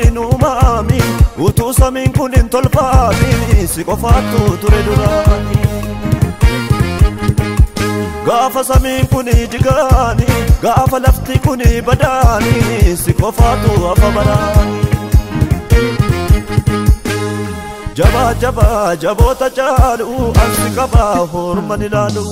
wanni nuumami utuu samiin kun hin tolfaami si qofaattu ture duraani gaafa samiin kun jigaani gaafa lafti kun badaani si qofaattu hafa baraani jaba jaba jaboota caalu ansi qaba horman ilaalu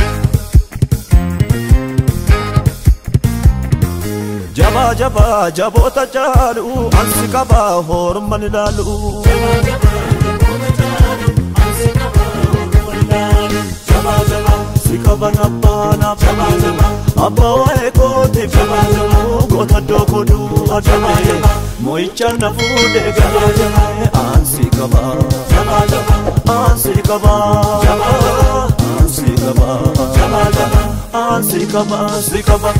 jaba jaba jaboota caalu ansi qaba horman ilaalu jaba jaba jaboota caalu ansi qaba horman ilaalu jaba jaba si qaba nabbana jaba jaba abba wae kooti jaba jaba goota dokodu jaba jaba moicha na fude jaba jaba ansi qaba jaba jaba ansi qaba jaba ansi qaba jaba jaba ansi qaba si qaba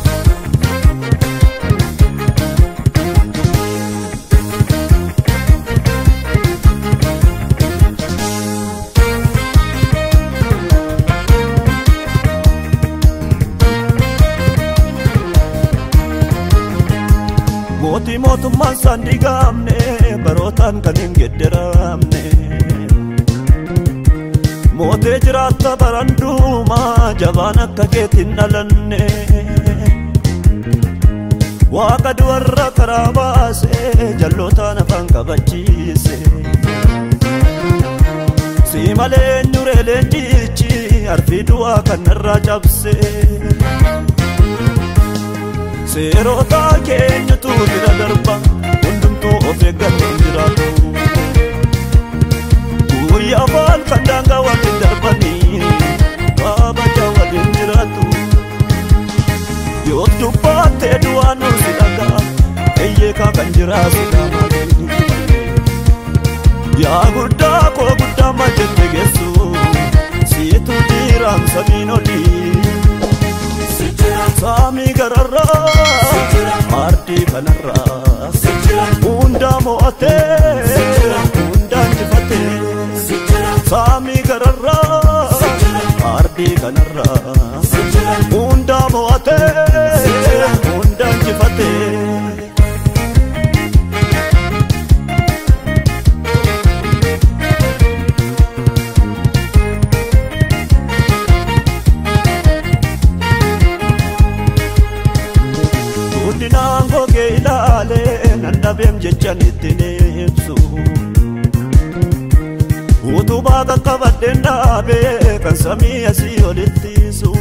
Moti motummaan sandi gaamne barootaan kan hin gedderamne mootee jiraatta baranduuma jabaan akka keetiin dhalanne waaqa duwarra karaa baase jallootaan afaan qabachiise si malee nyuree leenjichi arfii du'aa kan irraa cabse seerota keenyatu bira darba hundumtuu of eeggachuun jiraatu guyyaa afaan kan daangaa waliin darbanii baabajaa waliin jiraatu yoo dubbaattee du'aan si dhagaa eeyyeekaa kan jiraatu yaa guddaa koo guddaa ma jette geessu siitu dhiiraan samiin olii Sami gararra ardi kanarra unda moate unda jifate Sami gararra ardi kanarra unda moate unda jifate Nango ke ilale nandabem jechan ittinebsu utubaa qaqqabadde ndaabe kan samii asii olittisu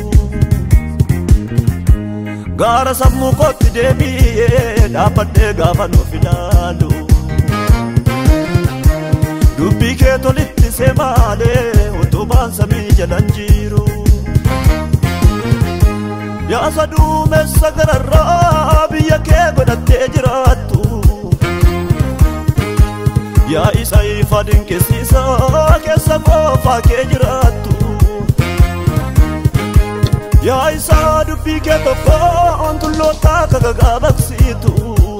gaara sammuu kootti deebi'ee dhaabbadhee gaafa nuuf ilaalu dubbii kee tolitti seemaalee utubaan samii jalan jiru yaa saduumessa gararraa biyya kee godhattee jiraattu yaa isa ifa dinqisiisaa keessa qofaa kee jiraattu yaa isa dubbii kee tokkoon tullootaa kagagaa baqsiitu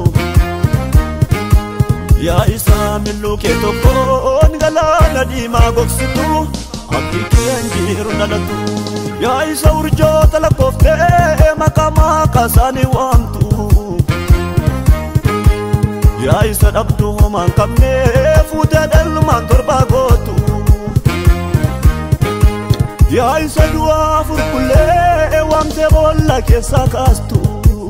yaa isa milluu kee tokkoon galaana diimaa gogsitu abdii kee hinjiru dhalatu yaa isa urjoota lakkooftee maqaa isaanii waamtu yaa isa dhabduu homaan qabne fuutee dhallumaan torbaa gootu yaa isa du'aa furkullee waamtee boolla keessaa kaastu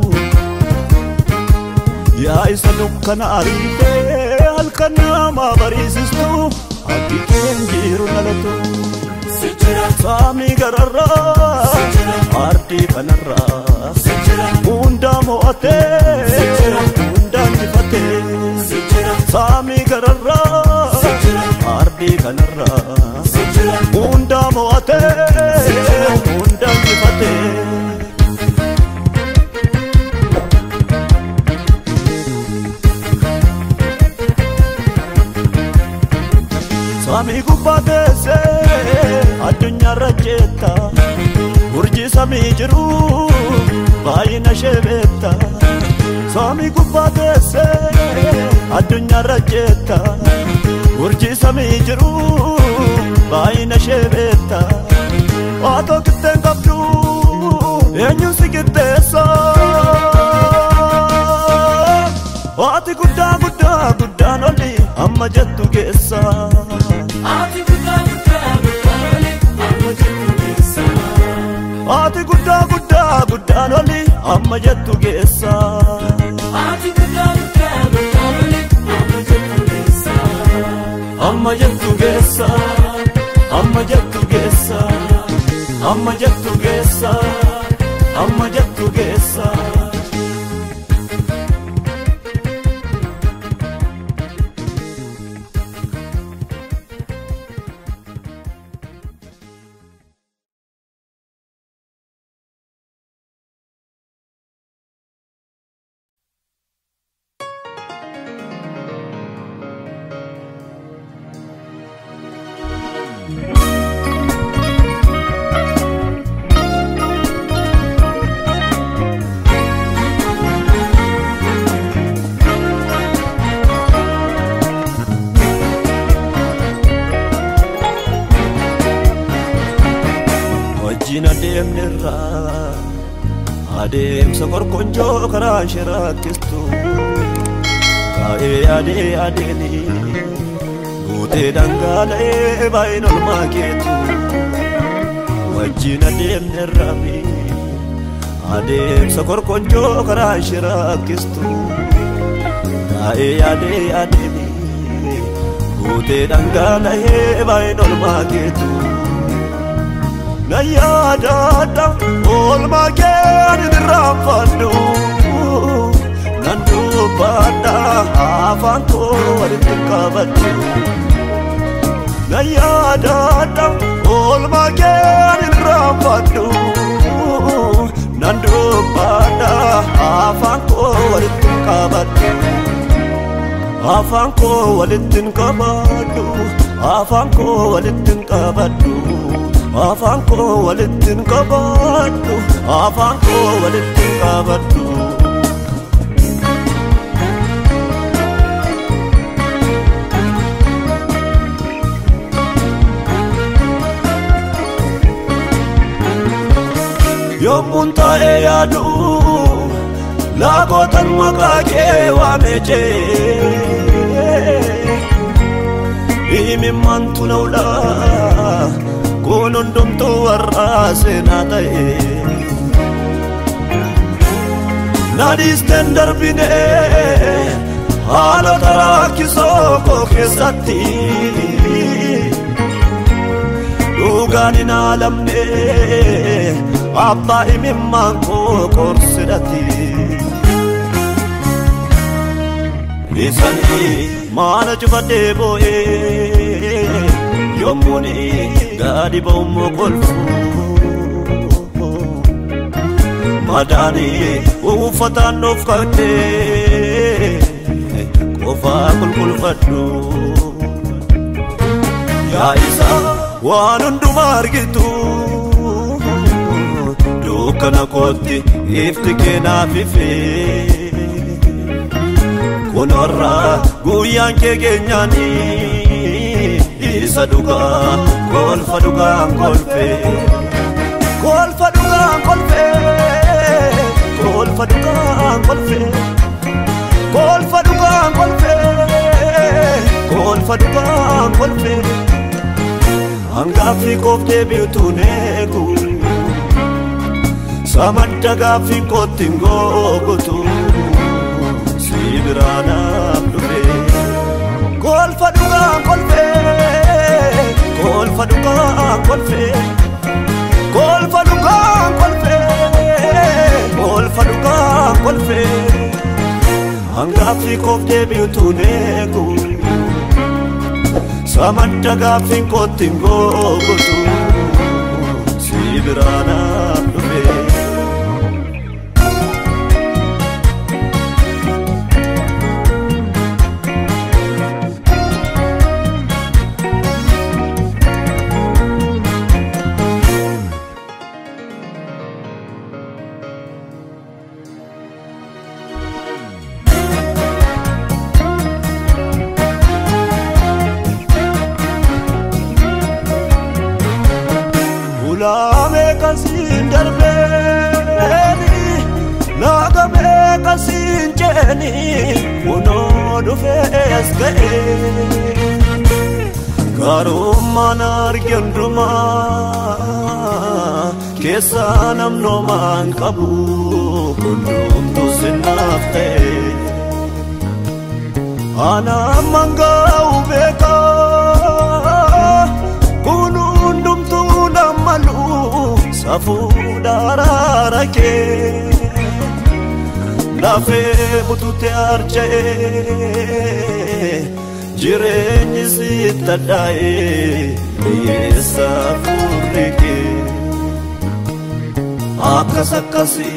yaa isa dukkana ariitee halkan namaa bariisistu abdii kee hinjiru dhalatu Sami gararra ardi kanarra unda moate unda jifate Sami gararra ardi kanarra unda moate unda jifate Sami gubbaatese addunyaa rajjeetta urjii samii jiru baay'ina shebeetta Sami gubbaatese addunyaa rajjeetta urjii samii jiru baay'ina shebeetta waatoo qixxeen qabdu eenyuun si qixxeessa waati guddaa guddaa jettu geessa Ati guddaa guddaa guddaanoli amma jettu geessa Ati guddaa guddaa guddaanoli amma jettu geessa Ati guddaa guddaa guddaanoli amma jettu geessa Amma jettu geessa Amma jettu geessa Amma jettu geessa Amma jettu geessa Adeemsa korkonjoo karaa shiraakistu kaa'ee adeeni guutee dhangala'ee baay'een olmaa keetu wajjin adeemne raafi adeemsa korkonjoo karaa shiraakistu kaa'ee adeeni guutee dhangala'ee baay'een olmaa keetu Nayadada olmaa keen dirraanfadhu Nandu baadha afaan koo walitti qabadhu Nayadada olmaa keen dirraanfadhu Nandu baadha afaan koo walitti qabadhu Afaan koo walitti qabadhu Afaan koo walitti qabadhu Afaan koo walitti qabadhu Afaan koo walitti qabadhu Yommuun taa'ee yaadu laagotan maqaa kee waamejee Imimmantu na'udha Kun hundumtuu warra seenaa ta'e Naadhiisteen darbine haalota rakkisoo koo keessatti Dhugaan hin haalamne abbaa imimmaan koo qorsidhatti Isanii maana cufadhee boo'ee Yommuni gadi ba'ummoo kolfu Madaani uffataan of kadhee qofaa qulqulfadhu Yaa isa waan hundumaa argitu dukkana kootti ifti kee naaf ifee Kunorra guyyaan kee keenyaanii Isa dhugaa kolfa dhugaan kolfe Kolfa dhugaan kolfe Kolfa dhugaan kolfe Kolfa dhugaan kolfe Kolfa dhugaan kolfe Hangaafi koof deebi'utuun eegu Samadda gaafi kootti ngoogutu Si biraanaaf dhufe Kolfa dhugaan kolfe Kolfa dhugaan kolfe Kolfa dhugaan kolfe Kolfa dhugaan kolfe Hangaafi koof deebi'utuun eegu Samadda gaafi kootti ngoogutu Si biraanaaf dhufe Ulame kasin darbeni nagame kasinjeni uno dufes gae Karumman argenduma kesa namno man qabu kundum tu sinafte ana mangau beka kunundum tu namalu safu dararake Lafe butute arche jireenyi sitta dae yeesa furrike akkasi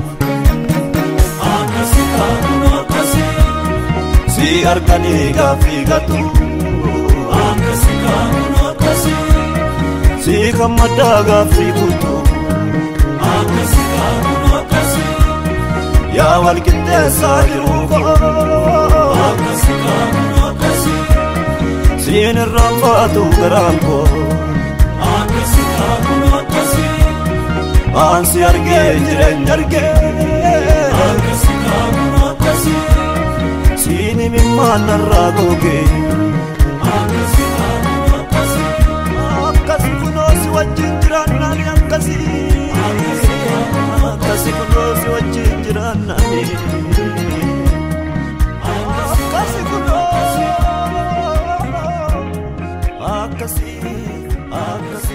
taanu akkasi si argani gaaffii gatu akkasi taanu akkasi si gammada gaaffii guutu akkasi taanu akkasi yaa walqixxeessaa jiru koo akkasi taanu akkasi siin irraan baatu garaan koo akkasi taanu akkasi aansi argee jireenya argee akkasi taanu akkasi siin imimmaan narraa googee akkasi taanu akkasi akkasi kunoo si wajjin jiraannani akkasi akkasi kunoo si wajjin jiraannani akkasi kunoo akkasi akkasi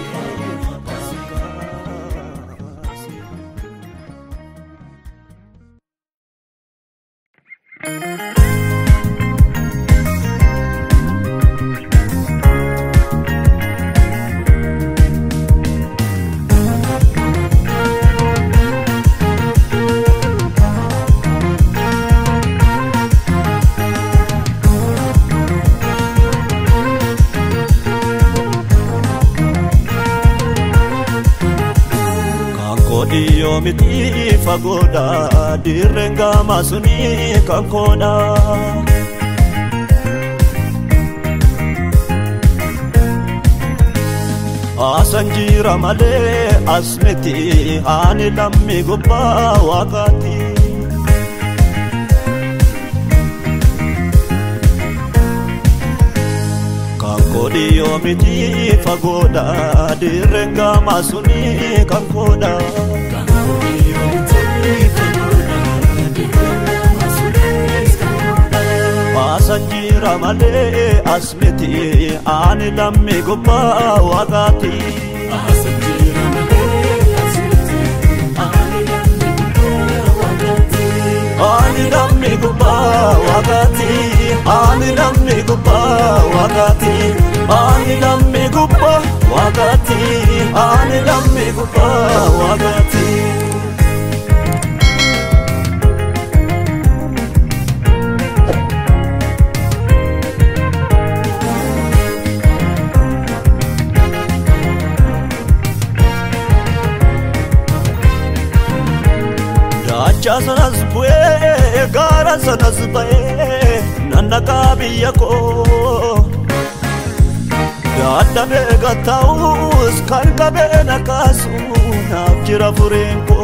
Dio miti fagoda direnga masuni kankoda Asanjira male asmeti ani lammi gubba wakati Kanko dio miti fagoda direnga masuni kankoda Asanjira male asmeti ani lammi gubba wakati Asanjira male asmeti ani lammi gubba wakati ani lammi gubba wakati ani lammi gubba wakati ani lammi gubba wakati Sanas bue gara sanas bae nanda kabiya ko Gada bega taus kan kabe nakasu nafjira furenko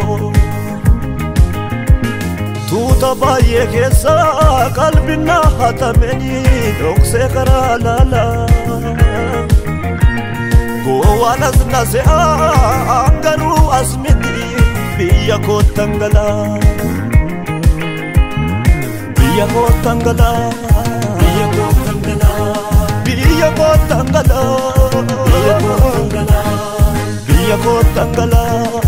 Tuta baye kesa kalbina hatameni dokse karalala Gowanas nase angaru asmiti biya ko tangala biya ko tangala biya ko tangala biya ko tangala biya ko tangala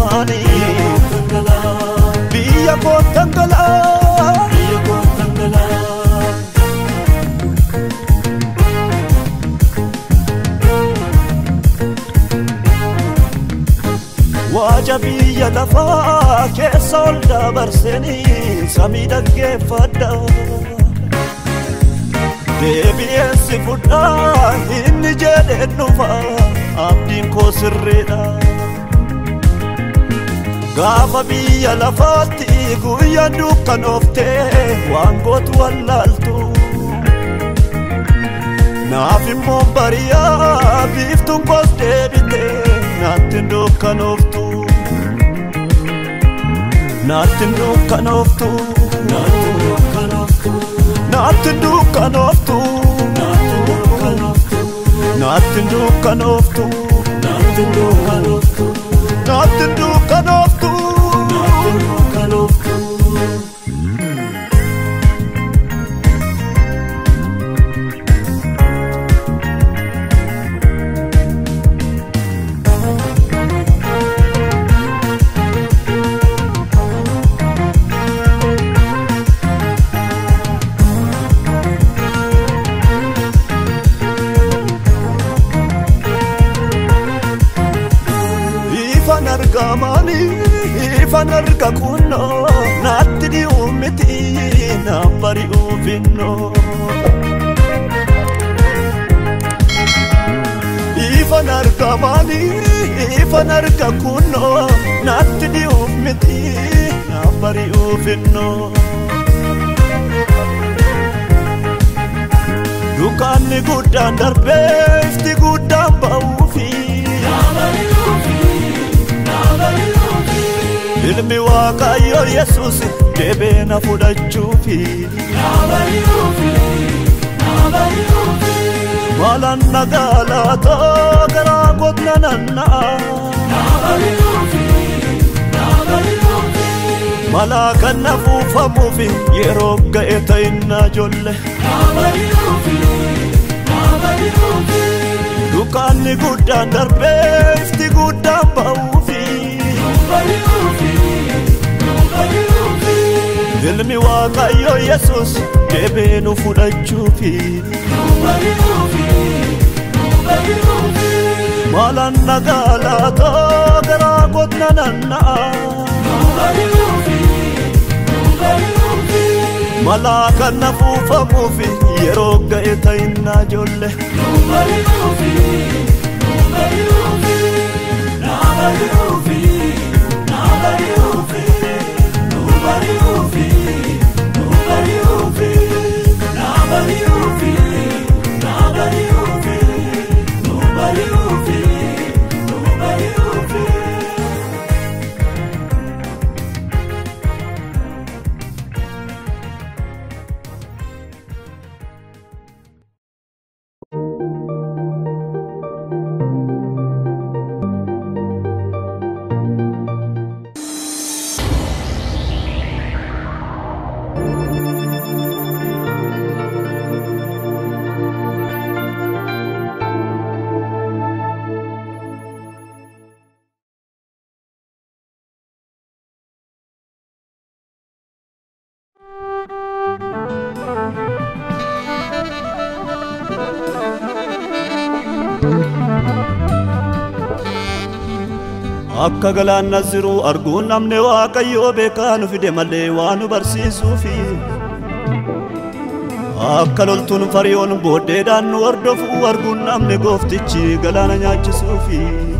biya ko tangala biya ko tangala Wajabiya lafa keessa ol dabarseni samii fada deebi'eessi fudhaa inni jedhee dhufa abdiin koo sirriidha gaafa biyya lafaatti guyyaa dukkanooftee waan gootu wallaaltu naaf immoo bariyaa biiftuun koos deebitee naatti dukkanoftu naatti dukkanoftu naatti dukkanoftu naatti dukkanoftu ifan arga kunno naatti dhi'uu miti na bari'uu finno ifan arga kunno naatti dhi'uu miti na bari'uu finno dukaanni guddaan darbee ifti guddaan ba'uufi ilmi waaqayyo Yesuus deebeena fudhachuufi maalan nagaalaatoo garaa godna nanna'a malaa kan nafuufamuufi yeroo ga'e ta'innaa jolle dukaanni guddaan darbee ifti guddaan ba'uufi ilmi waaqayyo Yesuus deebeenu fudhachuufi maalan nagaalaatoo garaa godna nanna'a malaa kan nafuufamuufi yeroo ga'e ta'innaa jolle akka galaan naziru arguun namne waaqayyo beekaa nu fide malee waan nu barsiisuufi akka loltuun fariyoon booddeedhaan nu hordofu arguun namne gooftichi galaana nyaachisuufi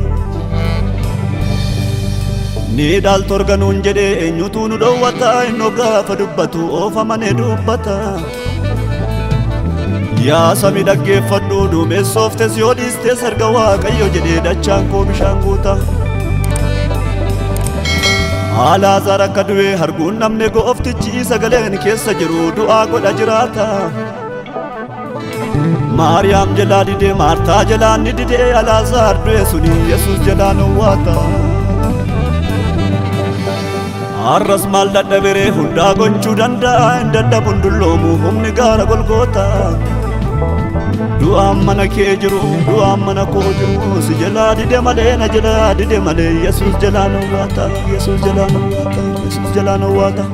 ni dhaaltu organuun jedhee eenyutu nu dhowwata innoo gaafa dubbatu oofamane dubbata yaa samii dhaggeeffadhu duumessooftes yoo dhiistes arga waaqayyo jedhee dachaan koo bishaan guuta Alaazar akka du'e arguun namne gooftichi sagaleen keessa jiru du'aa godha jiraata Maariyaam jalaa dide Maartaa jalaa ni dide Alaazar du'e suni Yesuus jalaa nowwaata Arras maal dadhabere hundaa gochuu danda'a hin dadhabun dulloomu humni gaara Golgoota du'aan mana kee jiru du'aan mana koo jiru si jalaa dide malee na jalaa dide malee Yesuus jalaa nowwaata Yesuus jalaa nowwaata Yesuus jalaa nowwaata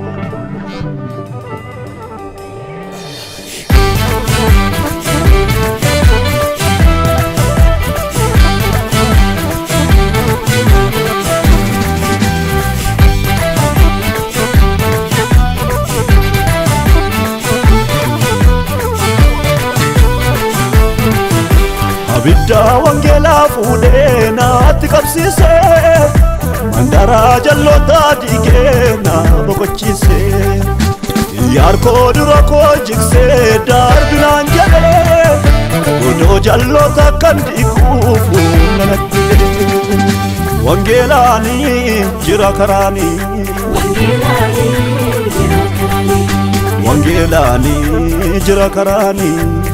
Abidda wangeelaa fuudhee naatti qabsiise mandara jalloota diigee na boqochiise yaarkoo dura koo jiksee darbinaan jedhee odoo jalloota kan diiguuf nanatti wangeelaanii jira karaanii wangeelani jira karani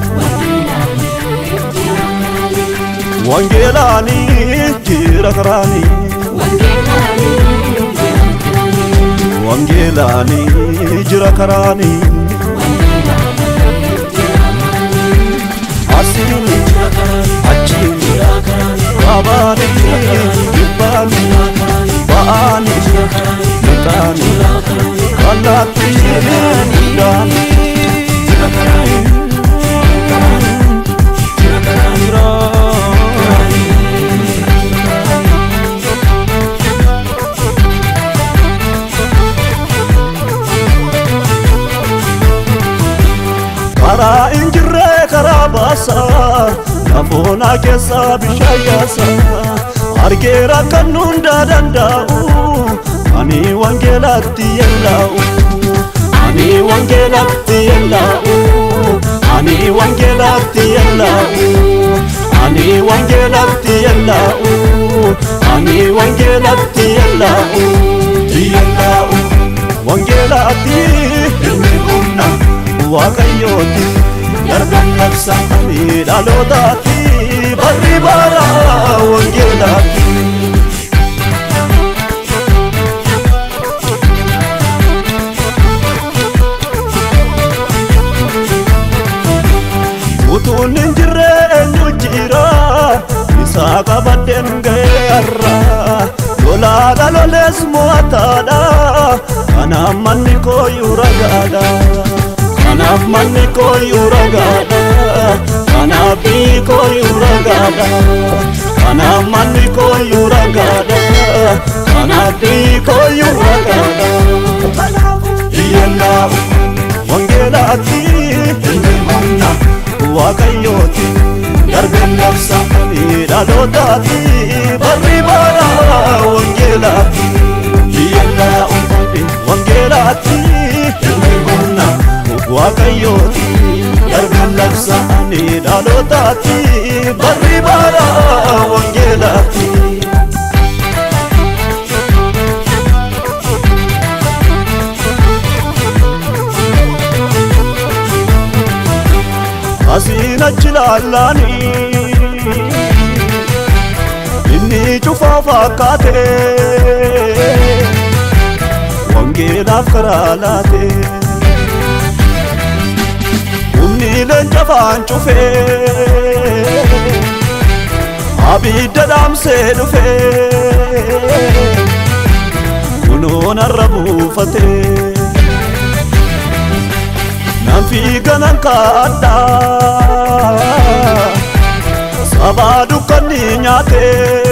wangeelani jira karani wangeelani jira karani asini achini abani ibani baani mutani kalati dani kara injire kara basa nafona kesa bishayasa argera kanunda dandau ani wangelatti yellau ani wangelatti yellau ani wangelatti yellau ani wangelatti yellau ani wangelatti yellau yellau wangelatti ilmihunna waqayyoti darban nafsani dalodati barri bara wangelatti utun injire nujira isaka baden gayarra lola daloles muatada kana manni ko yuragada kana manni ko yuragada kana bi ko yuragada kana manni ko yuragada kana bi ko yuragada yalla wangelati ilmihunna waqayyoti darban nafsani dalodati barri bara wangelati yalla wangelati ilmihunna waqayyoti darban nafsani dalodati barri bara wangelati asina chilalani inni chufa fakate wangeelaf karalate umni lenjafan chufe abidda damse dufe kunon arrabufate nanfi ganan kaadda sabadu kanni nyaate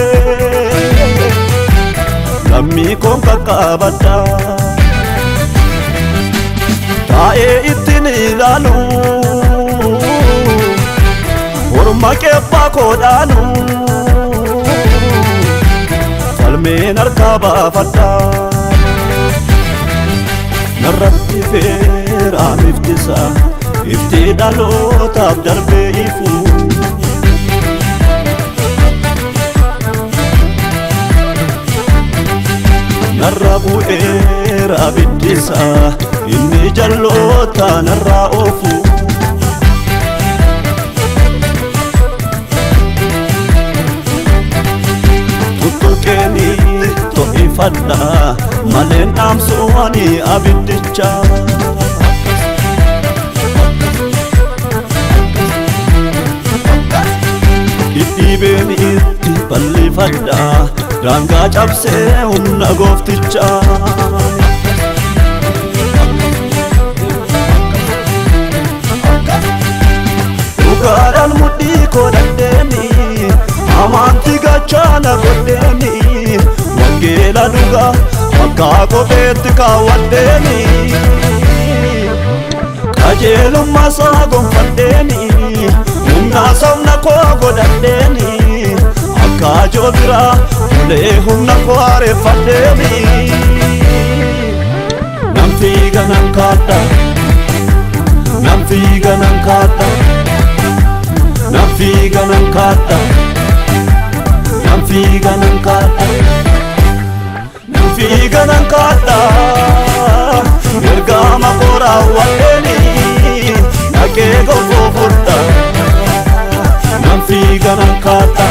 lammi kon kakabadda taa'ee ittin ilaalu horma qebbaa koodhaanu falmeen harkaa baafadda narratti feeraa miftisa ifti dhalootaaf darbee ifu narra bu'eera biddisa inni jalloota narraa oofu tuttuqeeni to'ifadha maleen dhaamsuwani abiddicha dhidhiibeen itti bal'ifadha daangaa cabsee humna goofticha dhugaadhaan mudhii koo dandeeni amantii gachaana godheeni wangeela dhugaa akka kopheetti kaawwadheeni qajeelummaa isaa gonfadheeni humna sabna koo godhadheeni akka joobira ulee humna koo haareffadheeni nan fiiga nan kaadha nan fiiga nan kaadha nan fiiga nan kaadha nan fiiga nan kaadha nan fiiga nan kaadha ergama koo raawwadheeni dhaqee gonfoo furta nan fiiga nan kaata.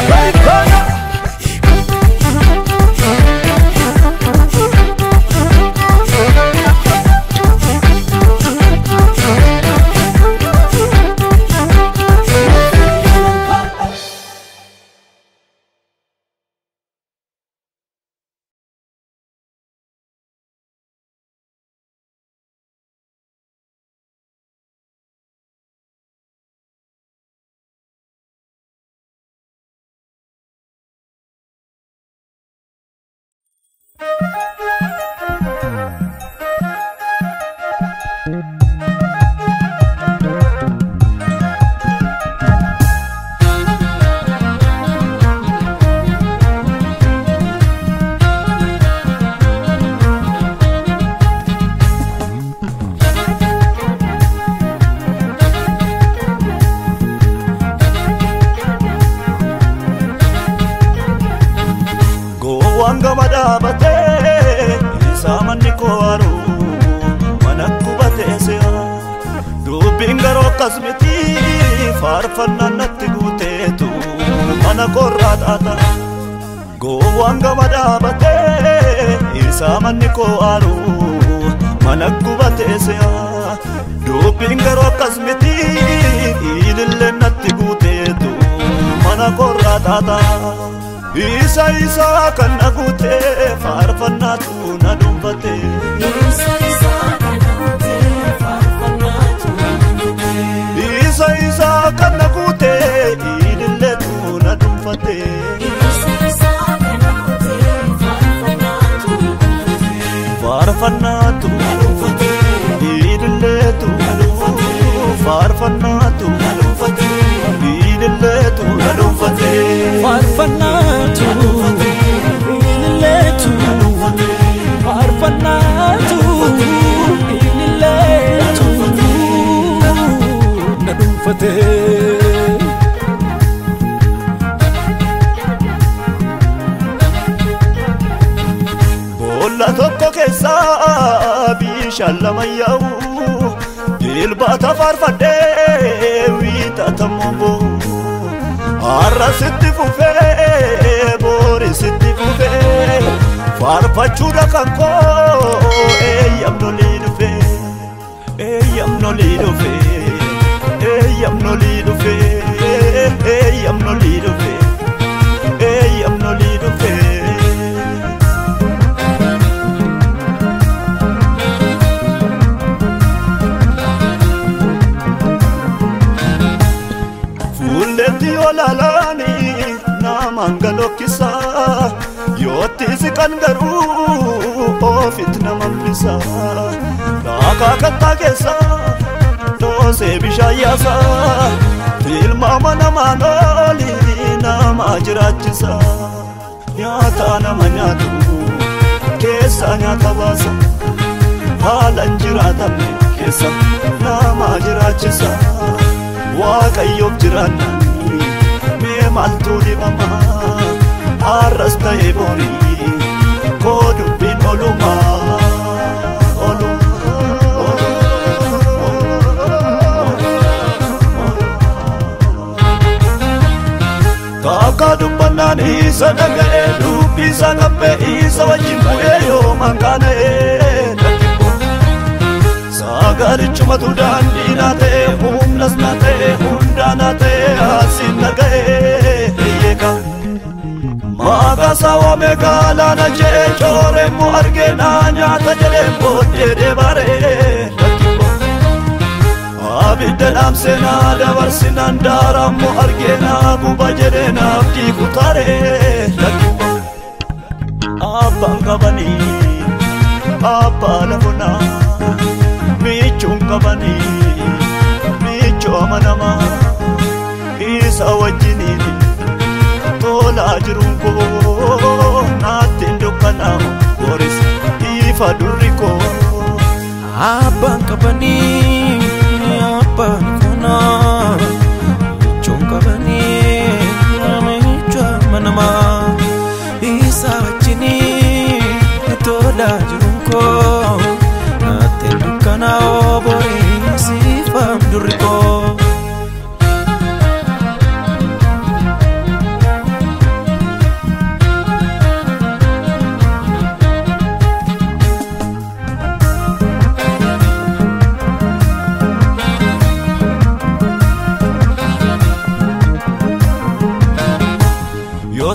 Wanga madabate isamanni koaru manakubate seya dubingaro kasmeti farfanna natti gutetu manakorratata go wanga madabate isamanni koaru manakubate seya dubingaro kasmeti ilille natti gutetu manakorratata. Isa isa kan nagute farfannatu na dumbate. Isa isa kan nagute farfannatu na dumbate. Isa isa kan nagute ililletu na dumbate. Isa isa kan nagute farfannatu na dumbate. Farfannatu na dumbate. Ililletu na dumbate. Farfannatu na dumbate. Ililletu na dumbate. Farfannatu ililletu farfannatu ililletu na dhunfate. Boolla tokko keessa bishaan lama yaa'u dilbata farfadhee wiixatamu boo. Arra sitti fufee boori sitti fufee farfachuudha kan koo eeyyamnolii dhufee eeyyamnolii dhufee eeyyamnolii dhufee eeyyamnolii dhufee eeyyamnolii dhufee. Fuulletti olalani namangalokisa yooti siqan garuu ofit namambisa dhaakaa kattaa keessa dhoosee bishaan yaasa tilmaama namaan oli nama jiraachisa nyaata nama nyaatu keessa nyaata baasa haala hin jiraatamne keessa nama jiraachisa. Waaqayyoof jiraannani mee maaltu dhibama arras ta'e borii koo dubbiin oluma Kaka dubbannaan isa dhaga'e dubbii isa qabbee isa wajjin bu'ee yoo mankaana'e Sagarichumatu daandii na ta'e humnas na ta'e hundaa na ta'e asiin na ga'e eeyyeka. Maqaasaa waamee galaana jedhee cooreen moo argee naa nyaata jedhee booddee deebaree abidda dhaamsee naa dabarsinaan daaraan moo argee naa guba jedhee naaf diikutaree abbaan qabanii abbaa lafunaa. Michun kabani michu amanama isa wajjini tola jirunko natin dukkana boris ifa durriko abban kabani abban kuna michun kabani michu amanama isa wajjini tola jirunko Kana obori sifam duriko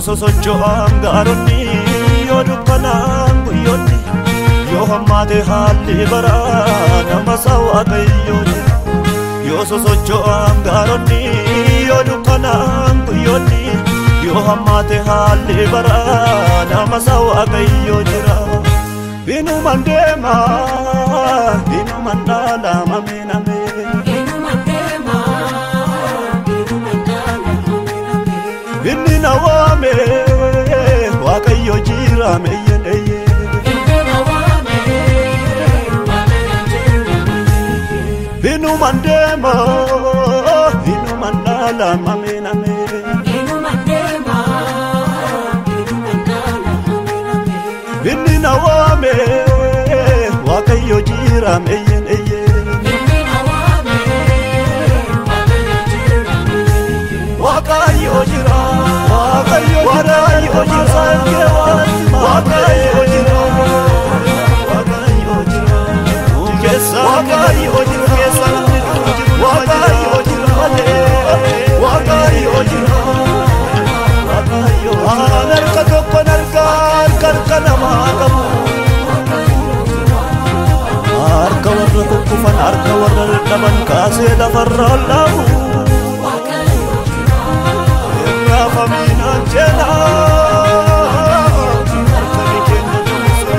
sosocho'aan gaaronni yoo dukkanaan guyyoonni yoo hammaate haalli baraa nama waaqayyooti yoo sosocho'aan gaaronni yoo dukkanaan guyyoonni yoo hammaate haalli baraa nama waaqayyoo jira inuman deema inuman dhaala ameen ameen inni na waame waaqayyo jira meyyen eyye inuman deema inuman dhaala ameen ameen inni na waame waaqayyo jira meyyen eyye waaqayyo jira waaqayyo jira waaqayyo jira waaqayyo jira waaqayyo jira waaqayyo jira narka tokko narka namaa qabu harka warra kukkufan harka warra dadhaban kaasee lafarra laabu irraa famiinaan jedha harkani keenya jumsa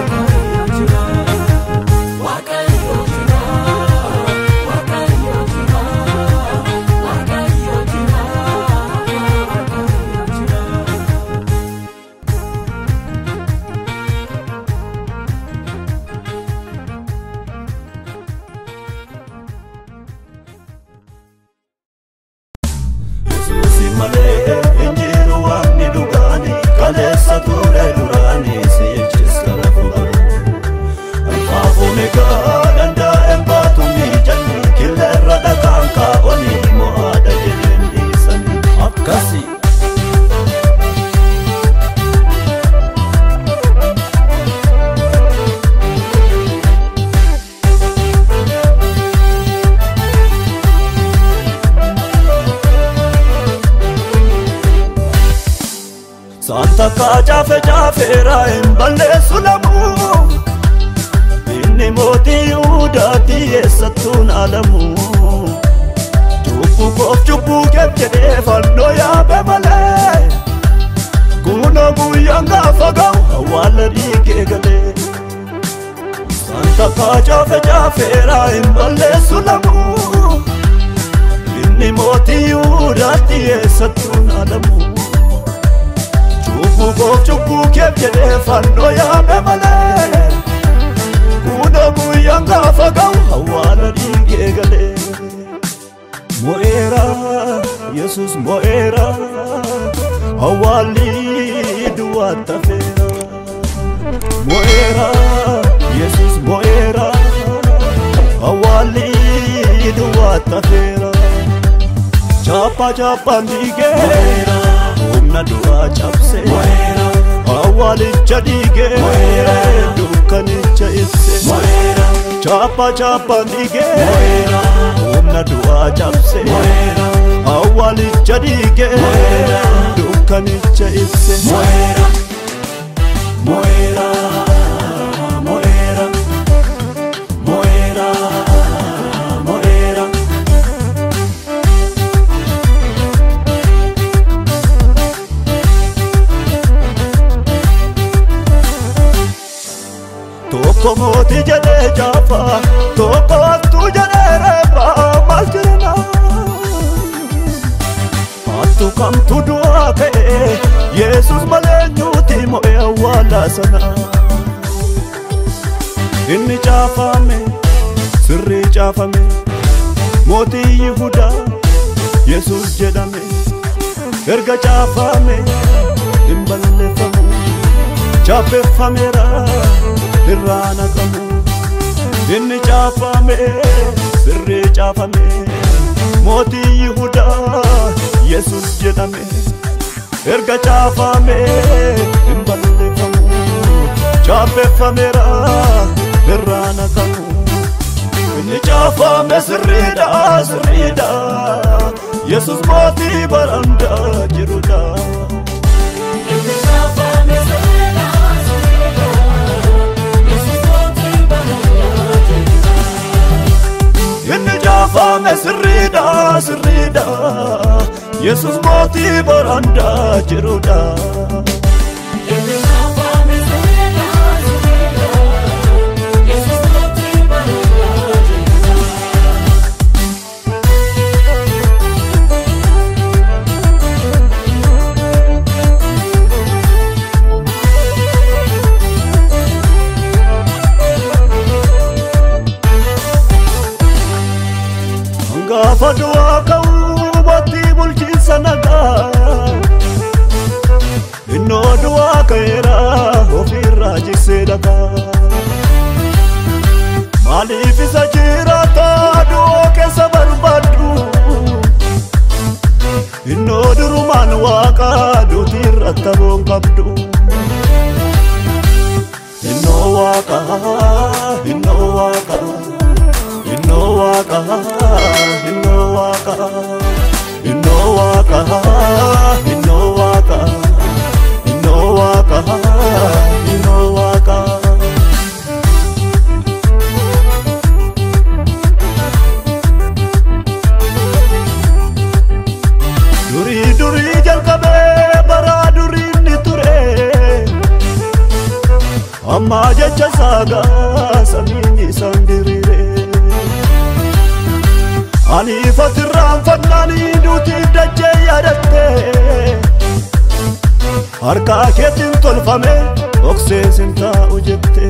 injiru wani dugani kalesa ture durani siyechis karafuga alfafu mega danda empatu mi janni kilera dakanka oni moada jendi sani akasi Santa kajafe jafera imballe sulamu inni moti udati esatun alamu chukku kepjede fallo ya bemale kuno guyanga fagau awala dike gale Santa kajafe jafera imballe sulamu inni moti udati esatun alamu chukku kepjede fallo ya bemale kuno guyanga fagau awala dike gale Moera, Jesus moera, awali duata fera. Moera, Jesus moera, awali duata fera. Chapa ndige, umna dua chapse. Moera, awali chadige, dukani chaise. Moera, chapa ndige, umna dua chapse. Moera, awali chadige, dukani chaise. Moera, moera, moera, moera, moera. Toko moti jale jafa, toko tu jale reba malkirna. Atu kam tu duake, Jesus malenyuti moe awala sana. Inni chafame, sirri chafame, moti Yehuda, Jesus jedame. Erga chafame, imballe famu, chape famera. Irrana kamu inni chafame sirri chafame moti Yehuda Jesus jedame erga chafame imballe kamu chape famera irrana kamu inni chafame sirrida Jesus moti baranda jiruda Yesus mootii borandaa jirudha. Gaafa du'aa ka'uu mootii bulchiinsa nagaa innoo du'aa ka'eera ofirraa jiksee dhagaa maaliif isa jiraata du'oo keessa barbaaddu innoo durumaan waaqa duutirra taboon qabdu innoo waaqa innoo waaqa innoo waaqa innoo waaqa innoo waaqa innoo waaqa innoo waaqa innoo waaqa durii jalqabee bara duriinni ture amma jecha saagaa samiin isaan diriire ani fatirraan fannanii duutii dachee yaadatte harkaa keetiin tolfame dhoksee sin taa'u jette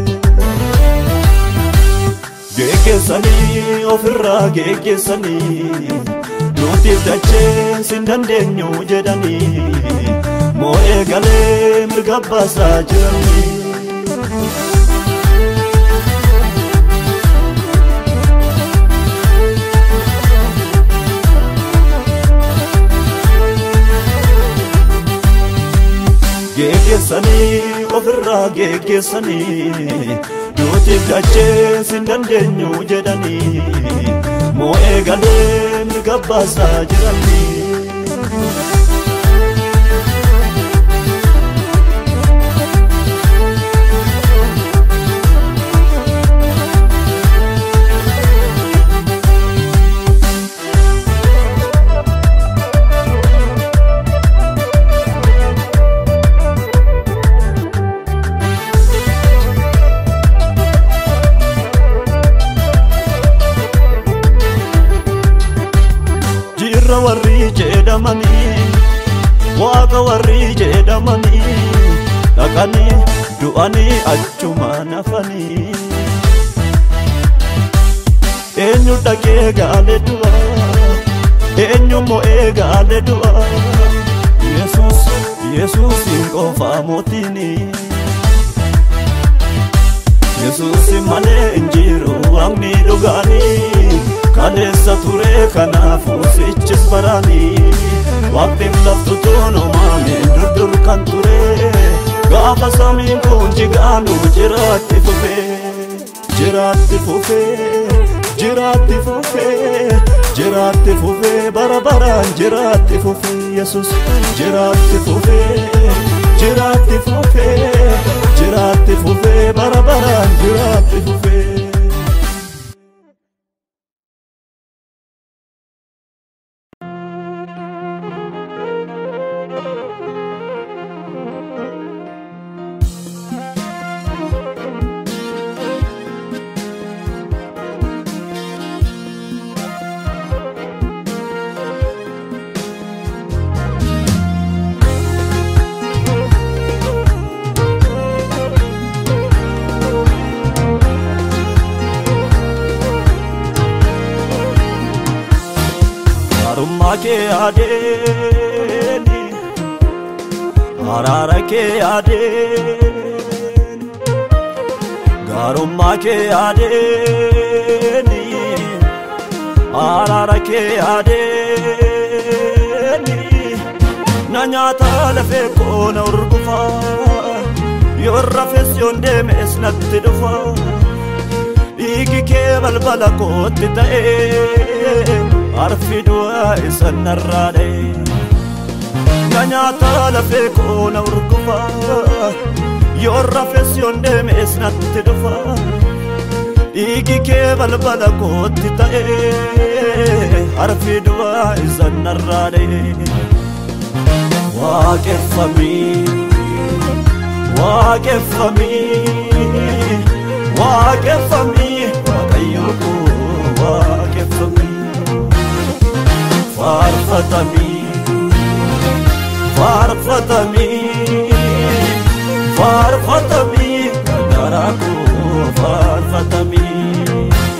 geggeessanii ofirraa geggeessanii duutiif dachee sin dandeenyu jedhanii moo'ee galee mirga baasaa jiranii geggeessanii ofirraa geggeessanii duutiif dachee sin dandeenyu jedhanii moo'ee galee mirga baasaa jiranii warri jedhamanii waaqa warri jedhamanii dhaqanii du'anii achumaan hafanii eenyu dhaqee gaale du'a eenyu mo'ee gaale du'a Yesuusin qofaa mootiini Yesuusin malee hin jiru waaqni dhugaanii kaleessa ture kanaafuu sichis baraanii waqtiin laftu tuunumaame durdur kan ture gaafa samiin kun jigaanu jiraatti fufee jiraatti fufee jiraatti fufee jiraatti fufee bara baraan jiraatti fufee Yesus jiraatti fufee jiraatti fufee jiraatti fufee bara baraan jiraatti fufee ke adeeni araara ke adeeni gaarummaa ke adeeni araara ke adeeni na nyaata lafee koona urgufaa yoo rafes yoon deemes natti dhufaa dhiigi kee balbala kootti ta'ee arfi du'a isan narraade nyaata lafee koona urgufaa yoo rafes yoon deemes natti dhufaa dhiigi kee balbala kootti ta'e harfi du'aa isa narraa dha'e waaqeffamii waaqayyo koo waaqeffamii faarfatamii garaa koo faarfatamii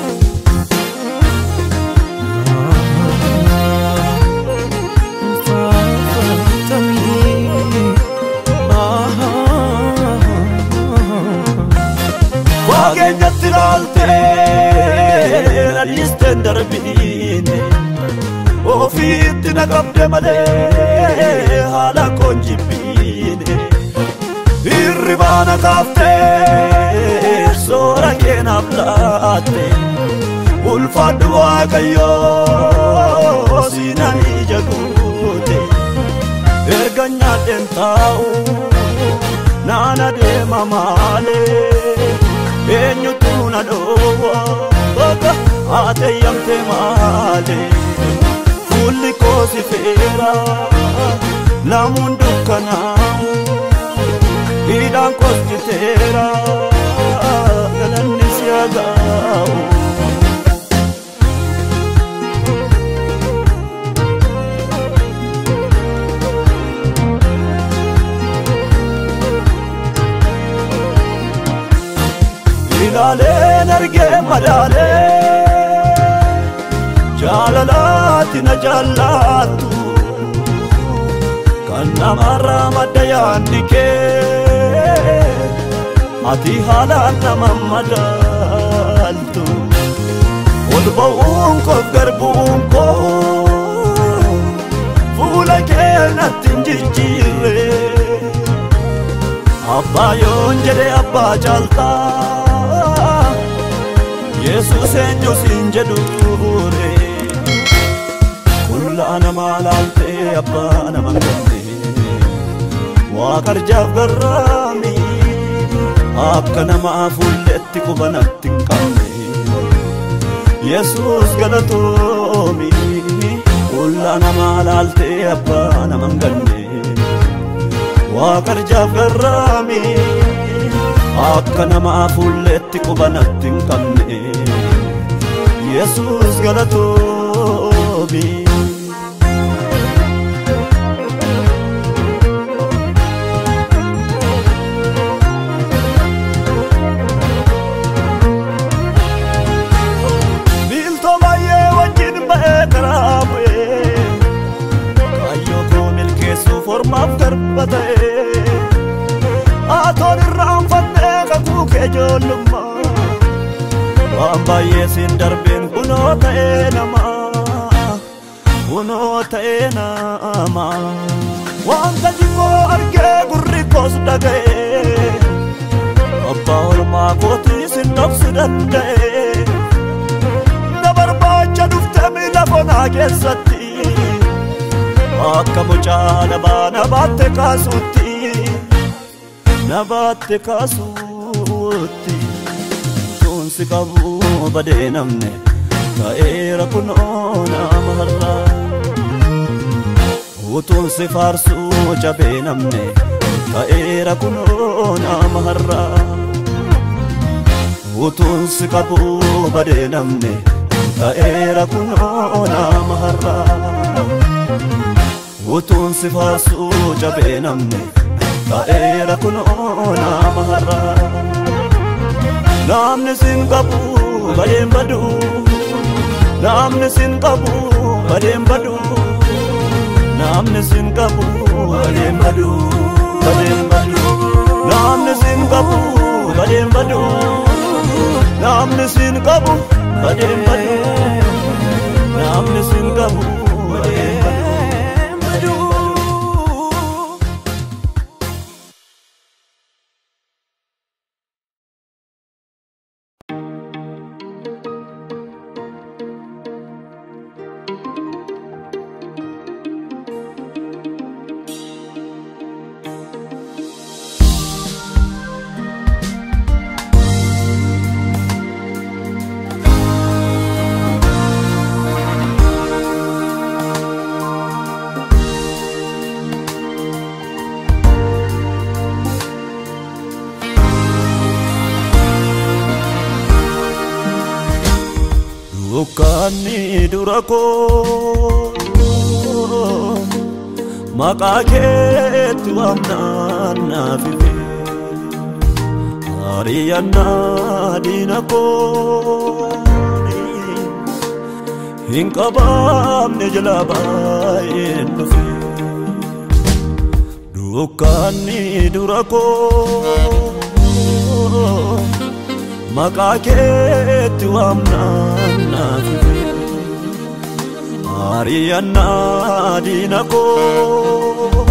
Fageenyatti ilaaltee nadhiisteen darbiine ofiitti na qabde malee haala koon jibbiine hirribaa na kaaftee soora kee naaf laatte ulfaadhu Waaqayyoo siinan ija guute erga nyaadheen taa'u naana deema maalee eenyutu na dhoowwa bakka ate yamte maalee fuulli koo si feera lamuun dukkanaa'u hidhaan koos jiteera galanni si haa ga'u ilaaleen argee madaalee jaalalaatti na jaallattu kan namarraa madda yaadni kee ati haalaan nama madaaltu ol ba'uun koof garbuun koo fuula kee natti hin jijjiirre abbaa yoon jedhe abbaa caaltaa Yesus eenyu siin jedhure kullaa namaa laaltee abbaa nama hin galle Waaqa arjaaf garraami akka namaa fuulletti qubanatti hin qabne Yesus galatoomi kullaa namaa laaltee abbaa nama hin galle Waaqa arjaaf garraami akka namaa fuulletti qubanatti hin qabne Yesus galatoomi miiltoo baay'ee wajjin ba'ee karaa bu'ee kaayyoo koo milkeessuuf ormaaf garba ta'ee atoon irraanfadhee kakuu kee ijoollummaa waan baay'ee siin darbeen kunoo ta'ee namaa wanta jiboo argee gurri koos dhaga'ee abbaa olmaa kootii sin dhoksu danda'ee na barbaacha dhufte miila fonaa keessatti akka mucaa na baatte kaasuutti nabatte kaasuutti tunsi qabu badee namne ta'eera kunoo nama har'aa utunsi faarsuu jabee namne ta'eera kunoo nama har'aa utunsi qabu badee namne ta'eera kunoo nama har'aa utunsi faarsuu jabee namne ta'eera kunoo nama har'aa namni sin qabu badeen badu namni sin qabu badeen badu namni sin qabu badeen badu namni sin qabu badeen badu namni sin qabu badeen badu namni sin qabu badeen badu dukkanni dura koo maqaa keetti waamnaan naaf ife ari'annaa diina koo hin qabamne jalaa baay'een dhufe dukkanni dura koo maqaa keetti waamnaan naaf ife ari'annaa diina koo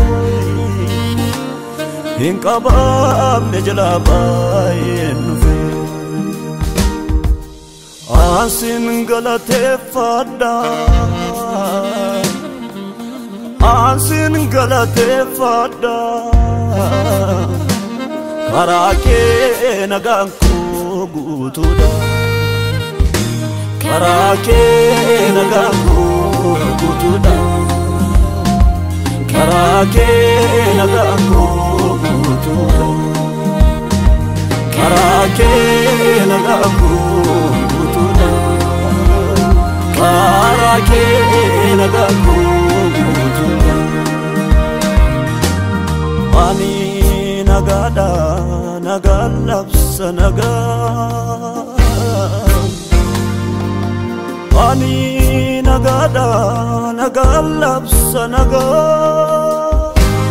hin qabamne jalaa baay'een dhufe asin galateeffadha asin galateeffadha karaa kee nagaan koo guutuudha karaa kee nagaan koo guutuudha karaa kee nagaan koo guutuudha karaa kee nagaan koo guutuudha karaa kee nagaan koo guutuudha ani nagaadha nagaa labsa nagaa ani nagaadha nagaa labsa nagaa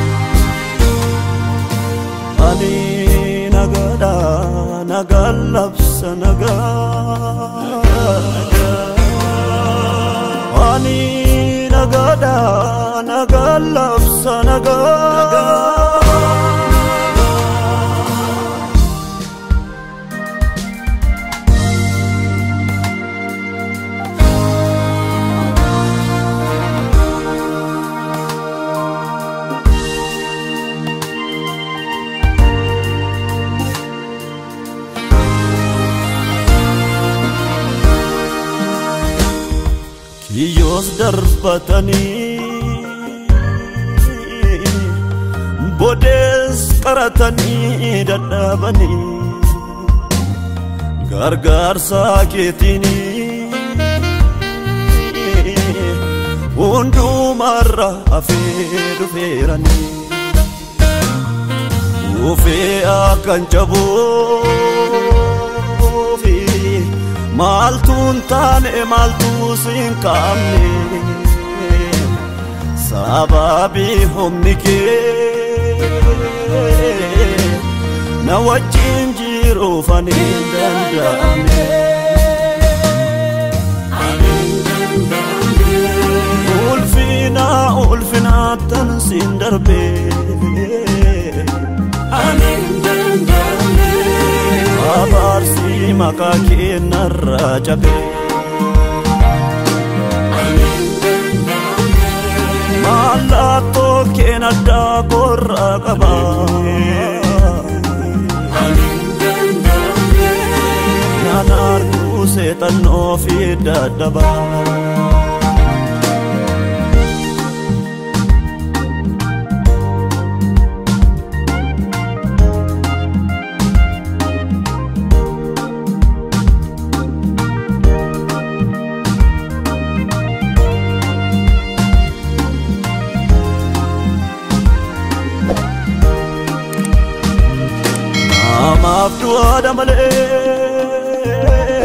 ani nagaadha nagaa labsa nagaa ani nagaadha nagaa labsa nagaa Iyos darbatani bodes qaratani dadhabani gargaarsa keetini hundumarra afee dhufeerani ufee akkan jabuufi maaltuun taane maaltuu siin qaamne sababii humni kee na wajjin jiruuf ani hin danda'amne ulfinaattan siin darbe ani hin danda'amne abaarsi maqaa kee narraa cabe mallattoo kee addaa koorraa qaba naan arguu seexannoo fi dadhaba Abdu'aadha malee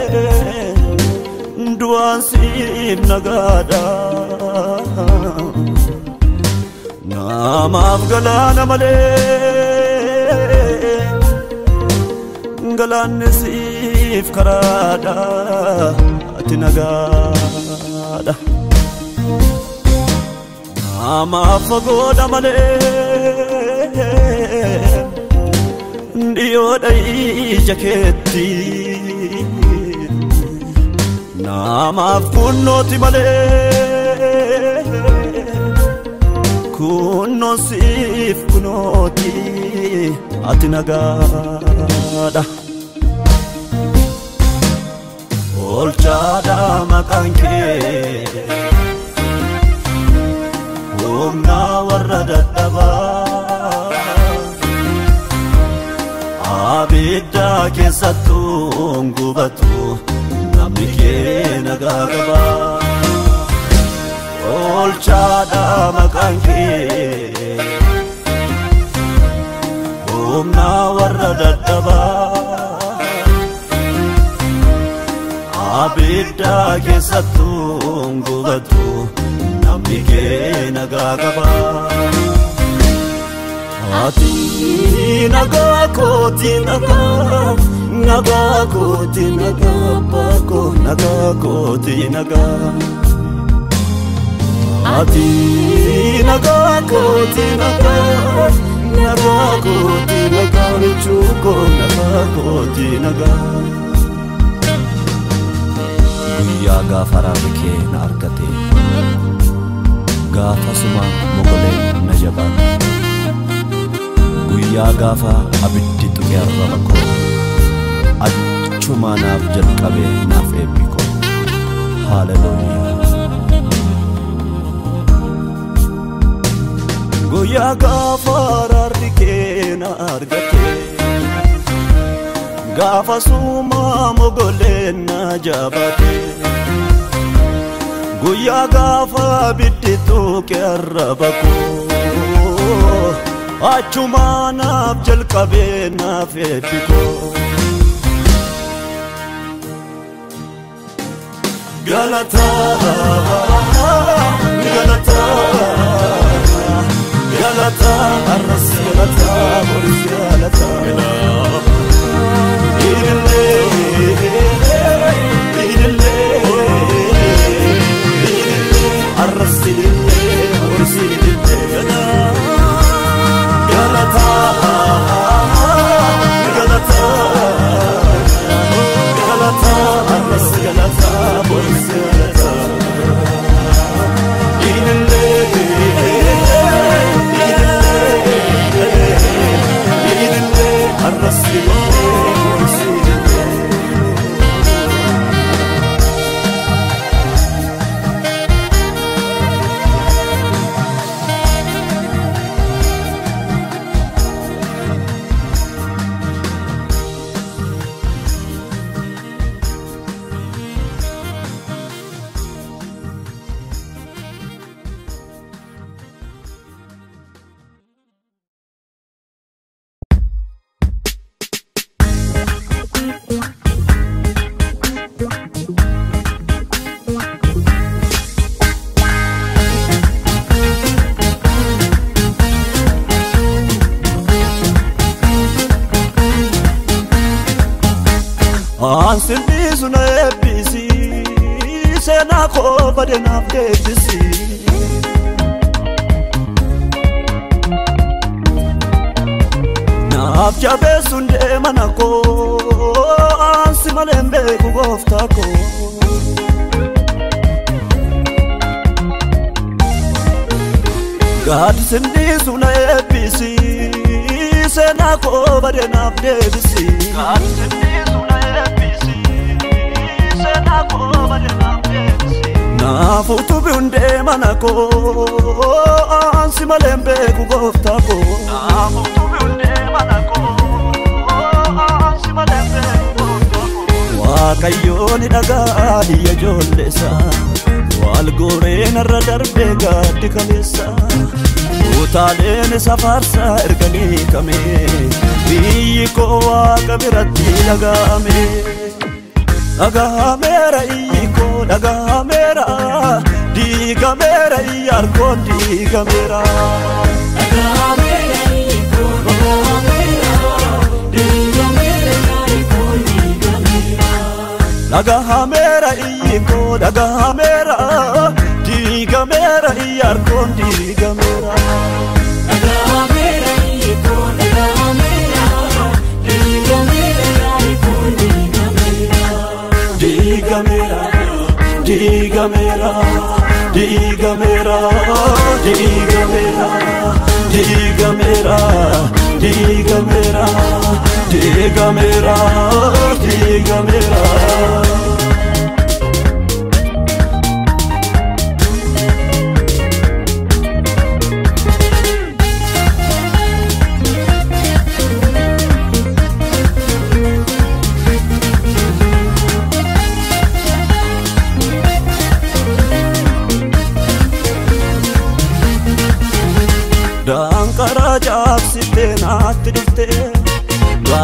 du'aan siif nagaadha namaaf galaana malee galaanni siif karaadha ati nagaadha namaaf fagoodha malee dhiyoodha ija keetti namaaf kunnooti malee kunnoon siif kunooti ati nagaadha olchaadha maqaan kee humna warra dadhabaa abidda keessattuu gubatu namni kee nagaa qaba oolchaadha maqaan kee humna warra dadhabaa abidda keessattuu gubatu namni kee nagaa qaba ati nagaa kooti nagaa kooti nagaa bako nagaa kooti nagaa ati nagaa kooti nagaa kooti nagaa michuko nagaa kooti nagaa guyyaa gaafa raarri kee na argate gaafa suma mogoleen na jabaate guyyaa gaafa abiddi tuqee arraba koo achuma naaf jalqabee naaf eebbi koo haalelooyaa guyyaa gaafa raarri kee na argate gaafa suma mogoleen na jabaate guyyaa gaafa abiddi tuqee arraba koo achuma naaf jalqabee naaf eebbi koo galata arras galata boris galata arras boris Ansilbi suna ebbisi sena ko bade naaf deebisi naaf jabeessun deemana koo ansi malee hin beeku gooftaa koo gaaddisinni suna ebbisi sena ko bade naaf deebisi naafutu biunde manako ansi malembe kugofta ko naafutu biunde manako ansi malembe kugofta ko waaqayyoon dhagaa diya joollesa wal goreen irra darbe gaaddi kaleessa utaaleen safarsa erganii kame biyyi koo waaqa biratti dhagaame Dagamera iko dagamera digamera yarkon digamera Dagamera iko dagamera digamera yarkon digamera Dagamera iko dagamera digamera yarkon digamera Dagamera iko dagamera digamera yarkon digamera digamera digamera digamera digamera digamera digamera digamera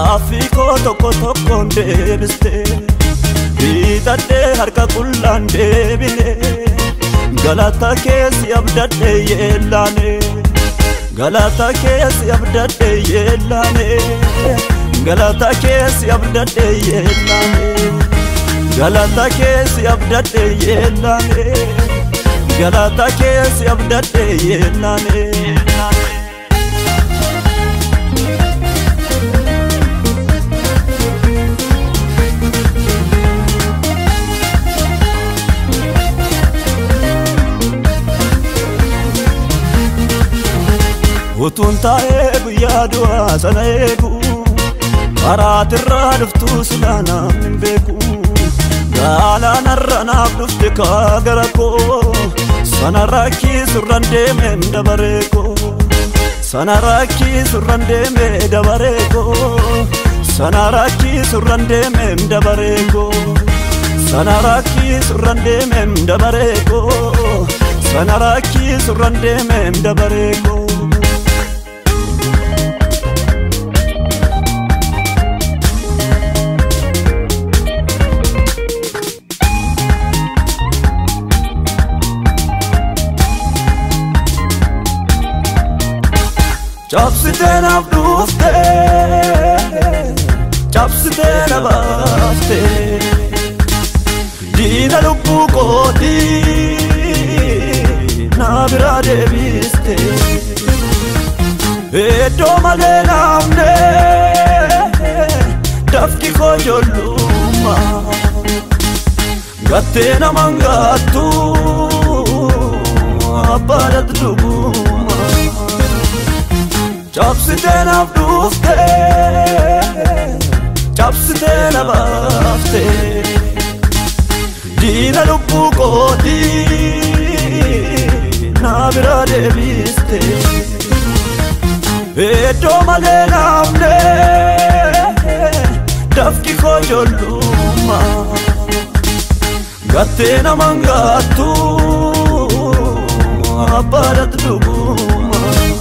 Gaaffii koo tokkoon deebiste hidhadhee harka qullaan deebine galata keessi abdadhe yeellaane galata keessi abdadhe yeellaane galata keessi abdadhe yeellaane galata keessi abdadhe yeellaane galata keessi abdadhe yeellaane Utun taa'ee guyyaa du'aa sana eegu karaatirraa dhuftu silaana hin beeku galaanarra naaf dhufte kaa gara koo sana rakkisurran deemeen dabaree koo sana rakkisurran deemee dabaree koo sana rakkisurran deemeen dabaree koo sana rakkisurran deemeen dabaree koo sana rakkisurran deemeen dabaree koo Chapsite na dufte, chapsite na bafte, dina lupu koti na birade viste. Edo malena amne, dafki kojoluma, gatte na mangatu, abadat luguma. Chapsite na dufte, chapsite na bafte, dina lupu koti na birade viste. Edo malena amne, dafki kojoluma, gatte na mangatu, abadat luguma.